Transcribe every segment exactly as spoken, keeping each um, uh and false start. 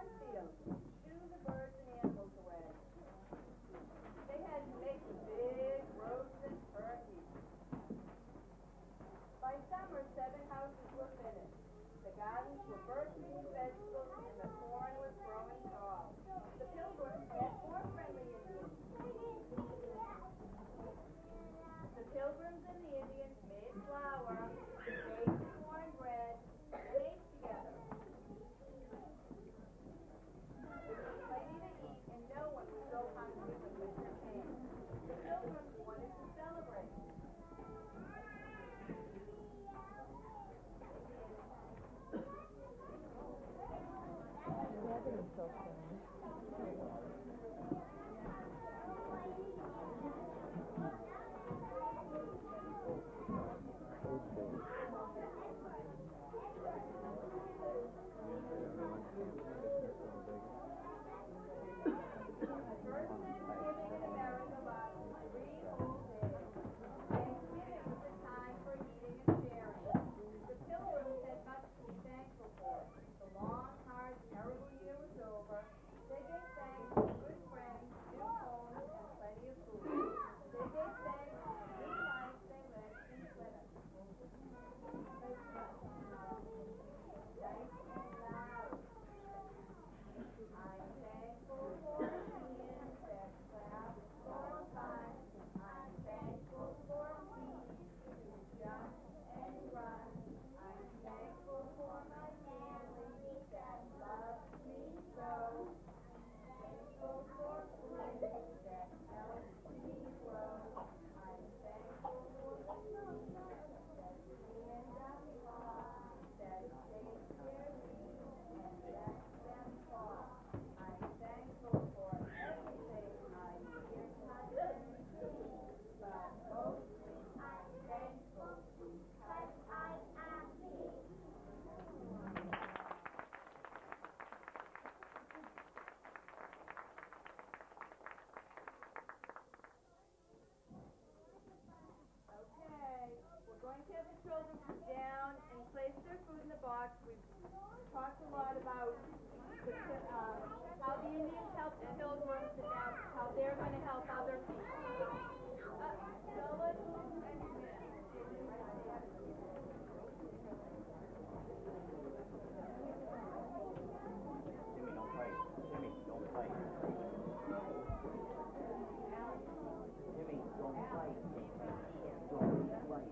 cornfields, shoo the birds and animals away. They had to make big roasted turkeys. By summer, seven houses were finished. The gardens were bursting with vegetables and the corn was growing tall. The Pilgrims met more friendly Indians. The Pilgrims and the Indians made flour, baked cornbread, and ate together. There was plenty to eat and no one was so hungry when winter came. The Pilgrims wanted to celebrate. That is so funny. First Thanksgiving in America lasted three whole days. Thanksgiving was a time for eating and sharing. The Pilgrims had much to be thankful for. The long, hard, terrible year was over. They gave thanks to good friends, new homes, and plenty of food. They gave thanks to the new life they led in Plymouth. Nice and loud. I'm thankful for being that clap for fun. I'm thankful for peace to jump and run. I'm thankful for my family that loves me so. Thankful for food that helps me grow. I'm thankful for the trees that stand up tall, that take care of me and let them fall. I'm thankful for everything I hear, touch, and see, but mostly I'm thankful because I am me. Okay, we're going to have the children sit down and place their food in the box. We've talked a lot about the, um, how the Indians helped the Pilgrims and now how they're going to help other people. Uh, so let's Jimmy, don't fight. Jimmy, don't fight. Jimmy, don't fight. Don't fight.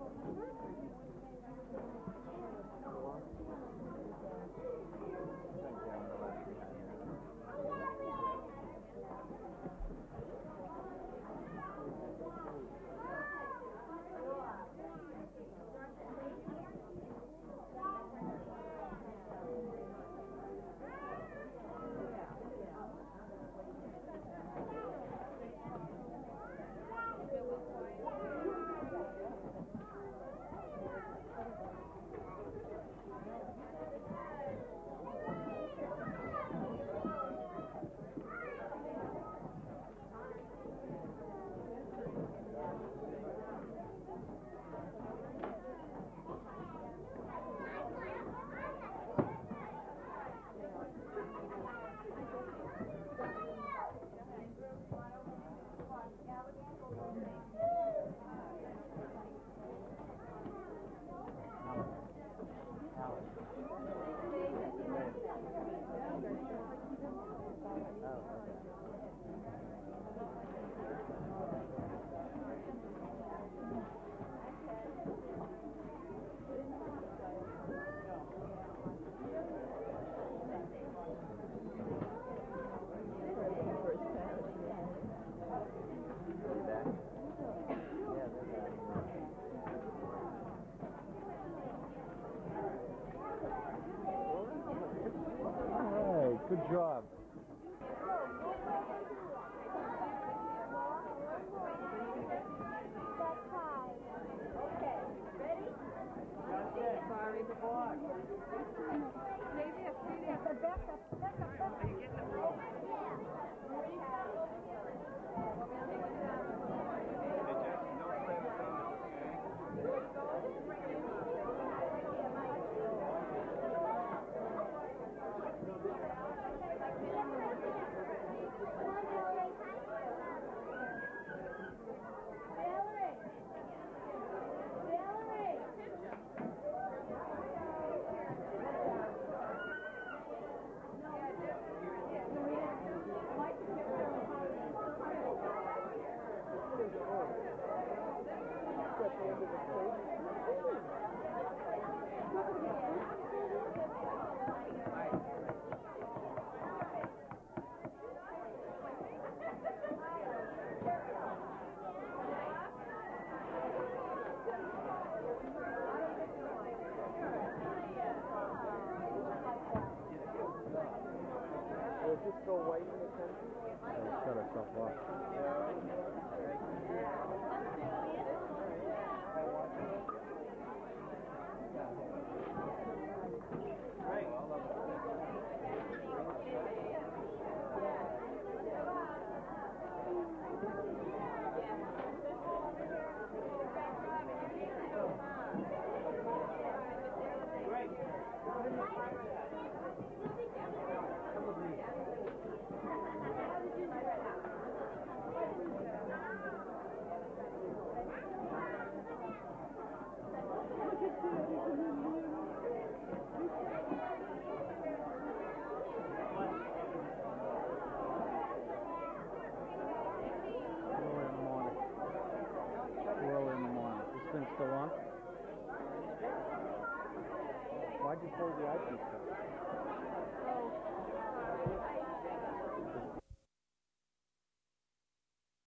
Good job. Sorry, the box. Stay there, stay there. Back up, back up, back up. Are you getting the rope? Will it just go white in the center? It'll shut itself off. Early in the morning. This thing still on? Why'd you fold the ice cream?